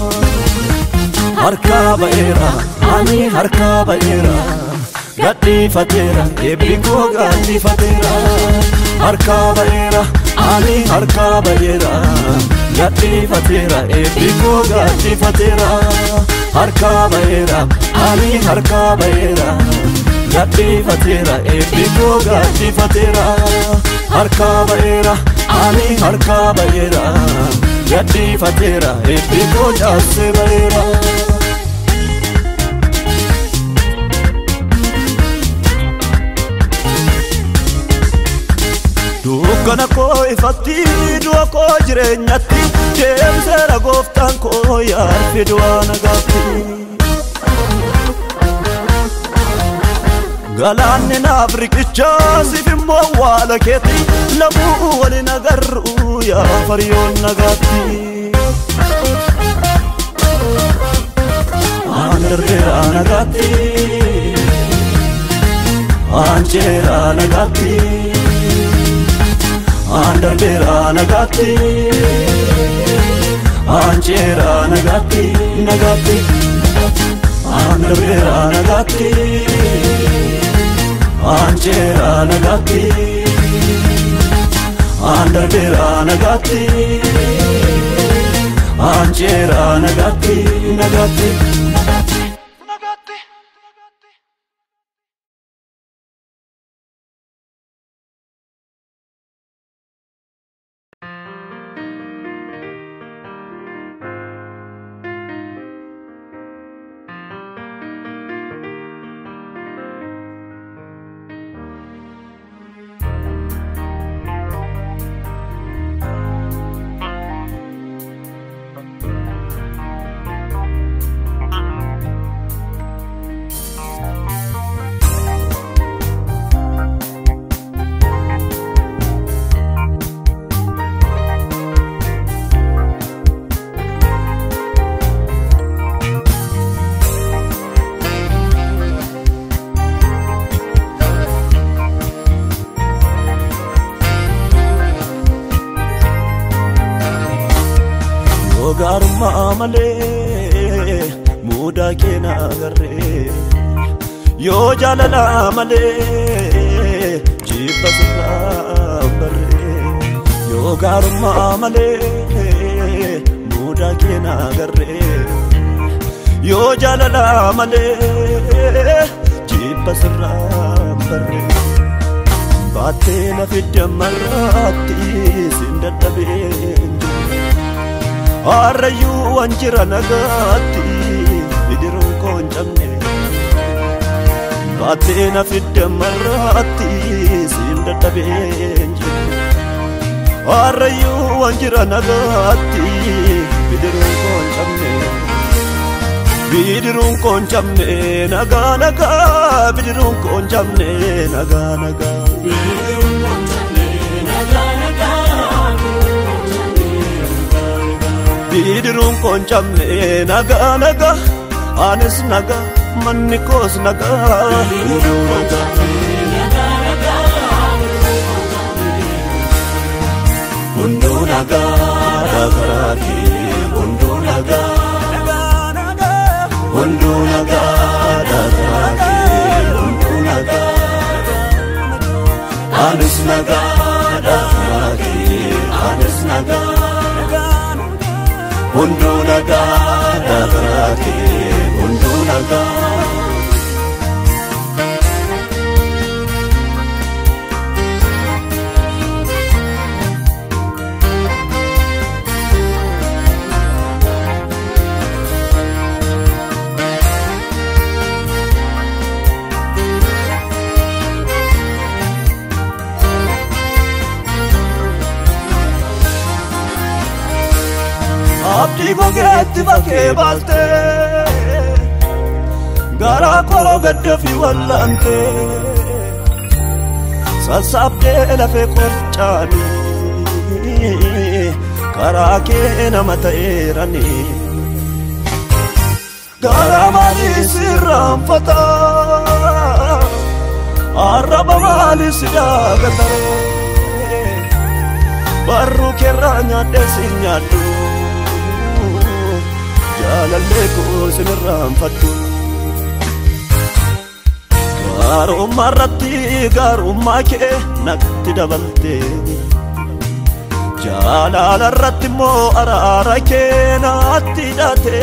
Harka baera, ani harka baera, gatti fatera, ebiko gatti fatera. Harka baera, ani harka baera, gatti fatera, ebiko gatti fatera. Harka baera, ani harka baera, gatti fatera, ebiko gatti fatera. Harka baera, ani harka baera, gatti fatera, ebiko jasse baera. Dukkana koo ifatti du'a koo jireenyatti deemseera gooftaan koo yaarfi du'aa nagaatti. Galaanni naaf riqicha siif immoo awwaala keetti lamuu waliin agarru yaa fariyoon nagaatti. Andarbeera nagaatti, anjeera nagaatti. Andarbeera nagaatti, anjeera nagaatti, nagaatti. Andarbeera nagaatti, anjeera nagaatti. Andarbeera nagaatti, anjeera nagaatti, nagaatti. Garma male muda kena garre yoo jaalala malee jibba sirraa barree yoo gaarummaa malee mudaa keenya agarree yoo jaalala malee jibba sirraa barree baattee na fidde marraatti sin dadhabeen harrayyuu anjira nagaatti bidiruun koo hin cabne baattee na fidde marraatti sin dadhabeen harrayyuu anjira nagaatti bidiruun koo hin cabne bidiruun koo hin cabne nagaa nagaa bidiruun koo hin cabne nagaa nagaa bidiruun koo hin cabne nagaa nagaa anis nagaa manni koos nagaa hunduu nagaa hunduu nagaa dagaraati hunduu nagaa hunduu nagaa dagaraati hunduu nagaa anis nagaa dagaraati anis nagaa hunduu nagaa dagaraati hunduu nagaa abdii gogeetti bakkee baaltee garaa koo gadda fi wallaantee sassaabdee lafee qorcaanii karaa kee nama ta'eeranii garaa maalii sirraanfata arraba maalii si daagatee barruu keerraa nyaadhee si nyaadhu jaalallee koo sinirraanfadhu gaarummaa irratti gaarummaa kee natti dabalte jaalala irratti immoo araara kee natti hidhate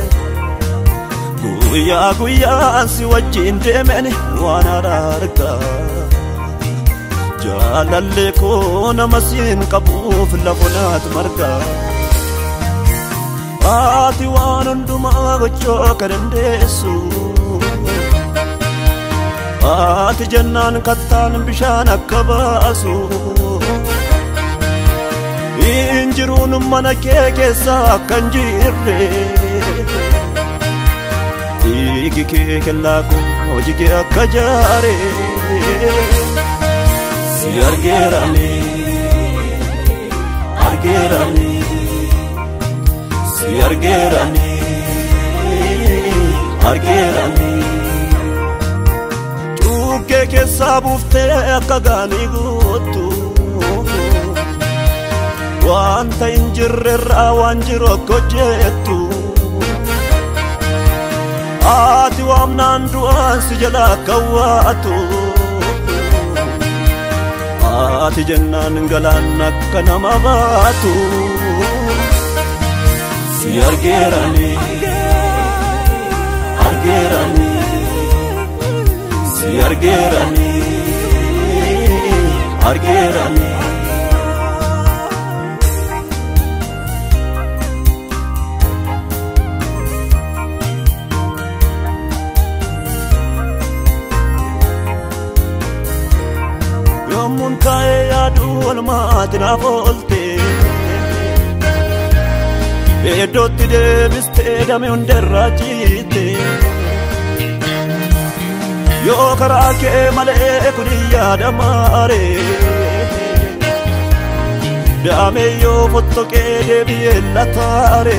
guyyaa guyyaan si wajjin deemeen waan argaa jaalallee koo nama siin qabuuf lafonaat margaa ati waan hundumaa gochuu akka dandeessu ati jennaan kattaan bishaan akka baasu injiruun mana kee keessa akka hin jirre dhiigi kee kellaa koo jigee akka jaare si argeerani argeerani si argeerani argeerani cuukkee keessaa buuftee akka gaanii guuttu wanta hin jirrerraa waan jiru akka hojjettu ati waamnaan du'aan si jalaa akka waatu ati jennaan galaan akka nama baatu si argeerani argeerani si argeerani argeerani yommuun kaa'ee yaadu walumaatti naaf oolte iddootti deebistee damee hundarraa ciite yoo karaa kee malee kun yaadamaare damee yoo fottoqee deebi'ee lataare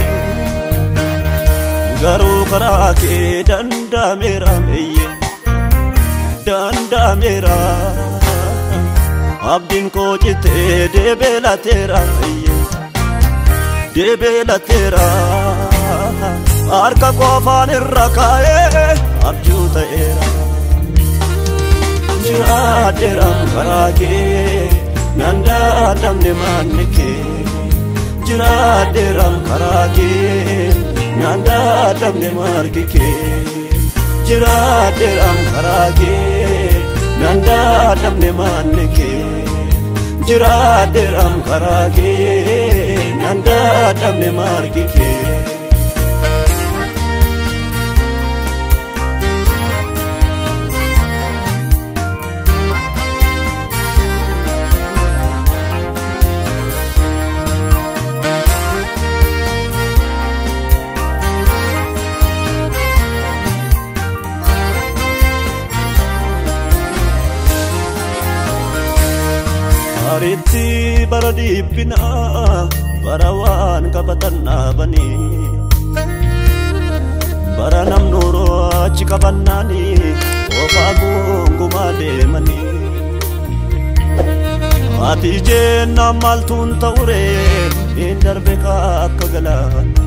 garuu karaa kee danda'ameera meeyye danda'ameera abdiin koo citee deebi'ee deebi'ee harka qofaan irra kaa'ee abjuu ta'eera damne manike jiraadheeram karaa kee nanda damne margike jiraadheeram karaa kee nanda damne manike jiraadheeram karaa kee nanda damne margike Aritti bara dhiphina bara waan qabatan dhaabani bara namnuro achi qabannaani ofaa gongumaa deemani ati jenna maaltuun ta'ure hin darbe akka galaana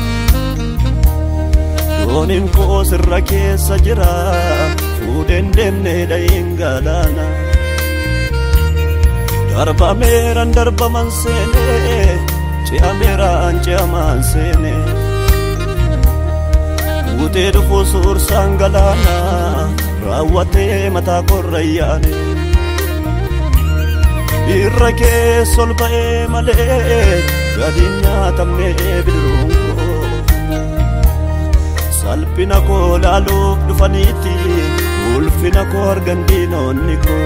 doonin koo sirra keessa jira fuudhen deemne dhayin galaana darba meeran darbaman seene ce'a meeraan ce'amaan seene utee dhufu suursaan galaana raawwatee mataa korra yaane irra keessa ol ba'ee malee gadi nyaatamne bidiruun koo salphina koo laaluuf dhufaniiti ulfina koo argan diinonni koo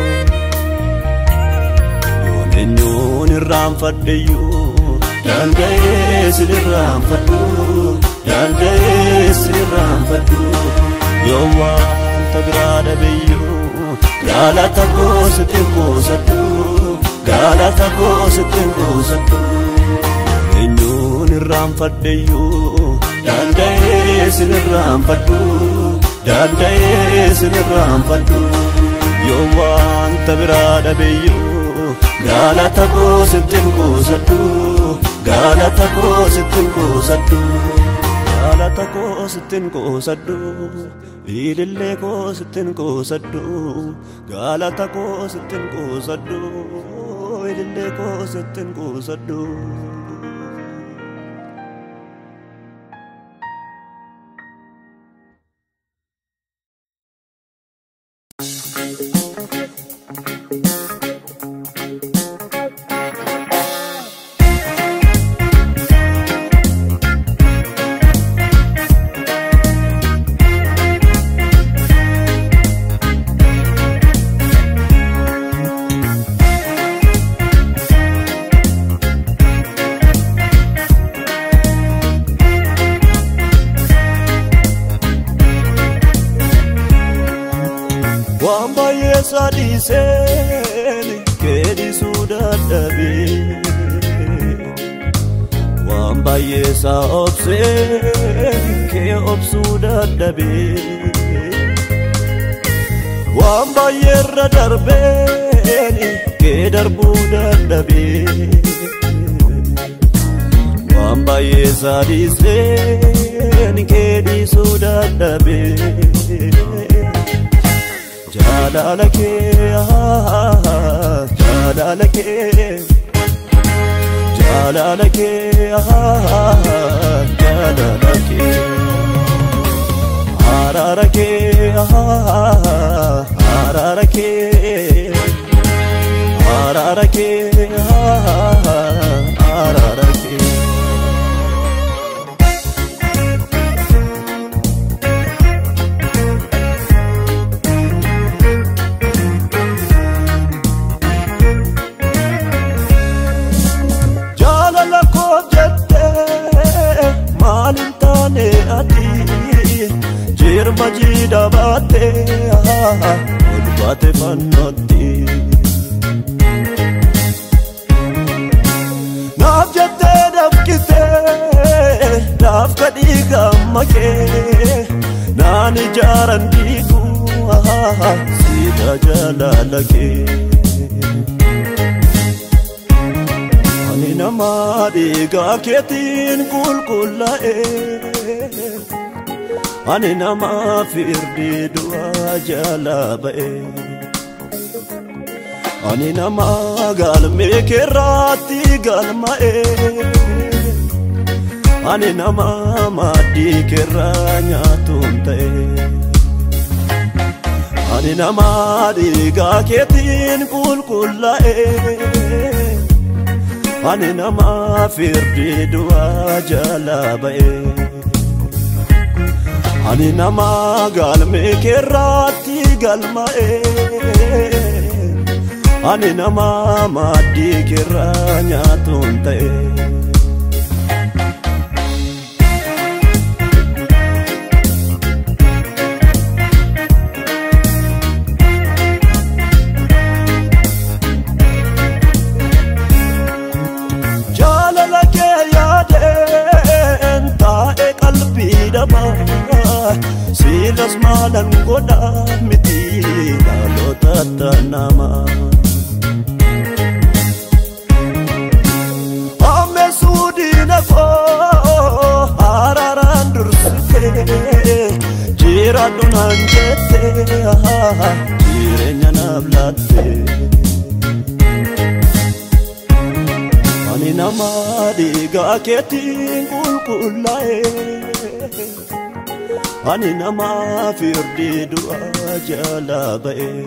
Eenyuun irraanfadheyyuu danda'ee sin irraanfadhu danda'ee sin irraanfadhu yoo waanta biraa dhabeyyuu galata koo sittin kuusadhu galata koo sittin kuusadhu eenyuun irraanfadheyyuu danda'ee sin irraanfadhu danda'ee sin irraanfadhu yoo waanta biraa dhabeyyuu galata koo sittin kuusadhu galata koo sittin kuusadhu galata koo sittin kuusadhu ilillee koo sittin kuusadhu galata koo sittin kuusadhu ilillee koo sittin kuusadhu Sadiseni kedi sudadabe wambaye sa obseni ke obsudadabe wambaye radarbeni ke darbudadabe wambaye sadiseni kedi sudadabe Jalalake, jalalake, jalalake, jalalake, ararake, ararake, ararake, ararake. Jirmajida bate, ulbate fannoti. Naaf jette dafkite, naaf kadhi gammake, naan ijaaran diigu, sida jalalake. Ani nama dhiiga keetiin qulqullaa'e. Ani nama firdi du'a jala ba'e Ani nama galmee keerraatti galma'ee Ani nama maaddii keerraa nyaatuun ta'ee Ani nama dhiigaa keetiin qulqullaa'ee Ani nama firdii du'aa jalaa ba'ee Ani nama galmee keerraatti galma'ee Ani nama maaddii keerraa nyaatuun ta'ee Silas malan goda miti dalota tanama Ame sudina ko hararan dursite jira dunan jete jirenya nablate Ani nama diga ketin kulkulae Ani nama firdii du'aa jalaa ba'ee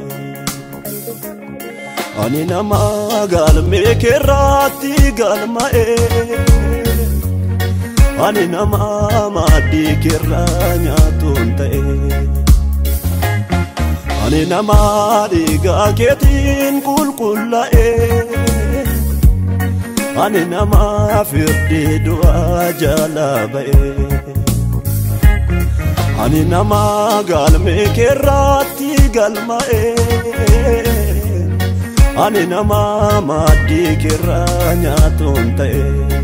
Ani nama galmee keerraatti galma'ee Ani nama maaddii keerraa nyaatuun ta'ee Ani nama dhiigaa keetiin qulqullaa'ee Ani nama firdii du'aa jalaa ba'ee Ani nama galmee keerraatti galma'ee Ani nama maaddii keerraa nyaatuun ta'ee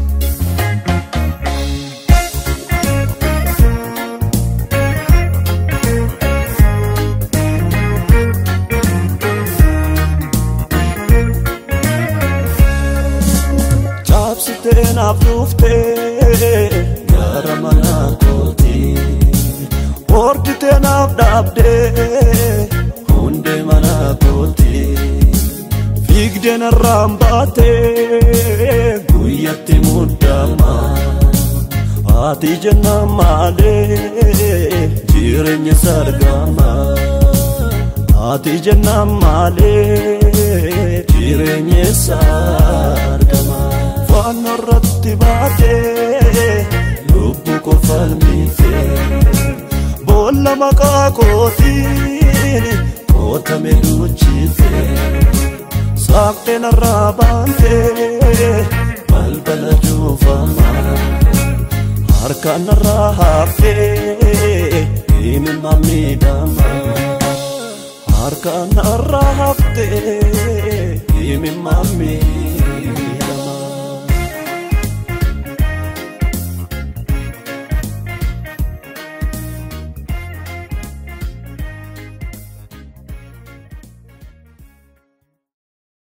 Chaapsitee naaf dhuftee gara mana kootii Ordite naaf dhaabdee hundee mana kootii Fiigdee narraan baatee guyyatti muddamaa Haati jennaan maalee jireenya sargamaa Haati jennaan maalee jireenya sargamaa Faana irratti baatee lubbu koo falmitee Bolla maqaa kootiin kootame duuchite Saaqtee narraa baantee balbala cuufamaa Harkaan narraa haftee himimmaan miidhamaa Harkaan narraa haftee himimmaan miidhamaa